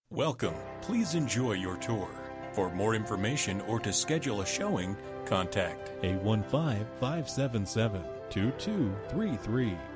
Welcome. Please enjoy your tour. For more information or to schedule a showing, contact 815-577-2233.